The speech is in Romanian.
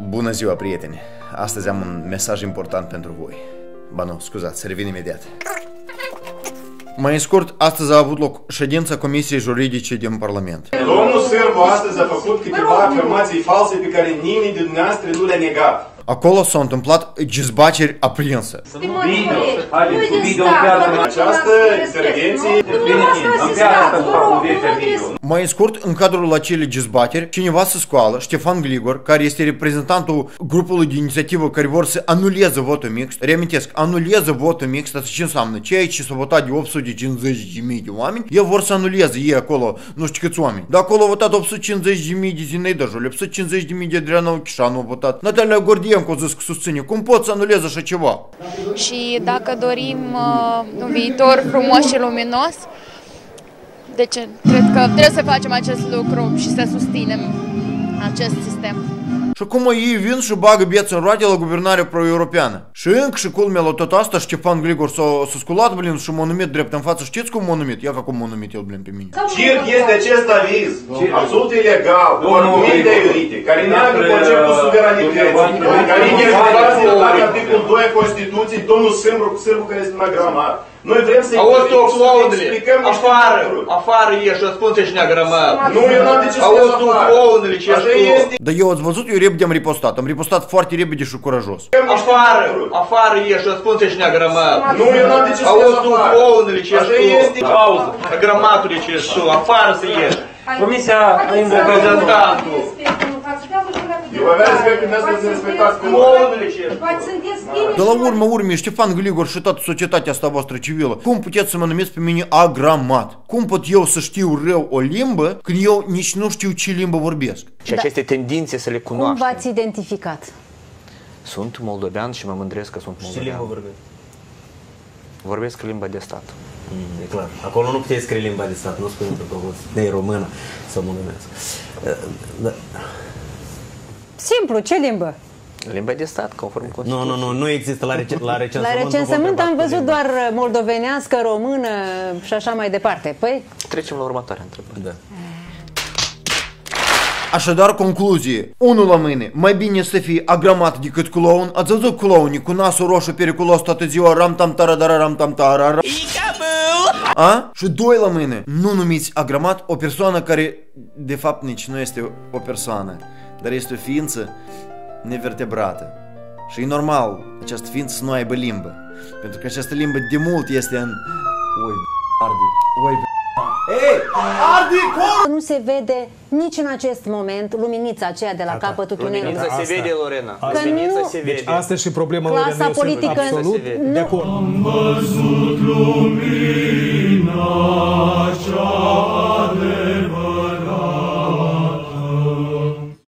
Bună ziua, prieteni! Astăzi am un mesaj important pentru voi. Ba nu, scuzați, revin imediat. Mai scurt, astăzi a avut loc ședința Comisiei Juridice din Parlament. Domnul Sârbu astăzi a făcut câteva afirmații false pe care nimeni din dumneavoastră nu le-a negat. Acolo s-au întâmplat dezbateri aprinse. Această intervenție Mai scurt, în cadrul acelei dezbateri, cineva se scoală, Ștefan Gligor, care este reprezentantul grupului de inițiativă care vor să anuleze votul mixt. Reamintesc, anuleze votul mixt, asta ce înseamnă? Ceea ce s-a votat de 850.000 de oameni, ei vor să anuleze, ei acolo, nu știu câți oameni. De acolo au votat 850.000 de Zinaida Jole, 850.000 de Adriana Ochișanu au votat. Natalia Gordienko a zis că susține. Cum pot să anuleze așa ceva? Și dacă dorim un viitor frumos și luminos, deci cred că trebuie să facem acest lucru și să susținem acest sistem. Și cum ei vin și bagă bețe în roate la guvernarea pro-europeană. Și încă și culmea la tot asta, Ștefan Gligor s-a sculat, blin, și m-a numit drept în față. Știți cum m-a numit? Ia ca cum m-a numit el, blin, pe mine. Circ este acest aviz, absolut ilegal, cu argumente iurite, care neagă conceptul suveranității, care interpretează la articolul 2 a Constituției, domnul Sârbu care este agramat. Noi vrem să explicăm afară ieși, răspunde și neagramat. Nu, eu n-am de ce să afară. Dar eu ați văzut, eu repede am ripostat. Am ripostat foarte repede și curajos. Afară ieși, răspunde și neagramat. Nu, eu n-am de ce să afară. Pauză, agramatule ce ești tu, afară să ieși. Comisia reprezentantul. Eu avea respect că mi-ați să respectați cum De la urmă urmei, Ștefan Gligor și toată societatea asta voastră civilă, cum puteți să mă numiți pe mine agramat? Cum pot eu să știu rău o limbă când eu nici nu știu ce limbă vorbesc? Și aceste tendințe să le cunoaștem. Cum v-ați identificat? Sunt moldovean și mă mândresc că sunt moldovean. Ce limbă vorbesc? Vorbesc limba de stat. E clar. Acolo nu puteai scrie limba de stat, nu spune că ne română să mă numesc. Simplu, ce limbă? Limba de stat, conform Constituției. Nu există la recensământ. La recensământ am văzut doar moldovenească, română și așa mai departe. Păi? Trecem la următoarea întrebare. Da. Așadar, concluzie. Unul la mâine, mai bine să fii agramat decât clown. Ați văzut clownii cu nasul roșu periculos toată ziua, ram-tam-taradara, ram-tam-tarara. A? Și doi la mâine, nu numiți agramat o persoană care, de fapt, nici nu este o persoană, dar este o ființă nevertebrată. Și e normal această ființă să nu aibă limbă. Pentru că această limbă de mult este în... Oi, arde, oi, ei, arde, cor! Nu se vede nici în acest moment luminița aceea de la capătul tunelului. Luminița se vede, Lorena. Luminița se vede. Deci asta și problema, Clasa Lorena, eu sunt politică absolut de acord. Am văzut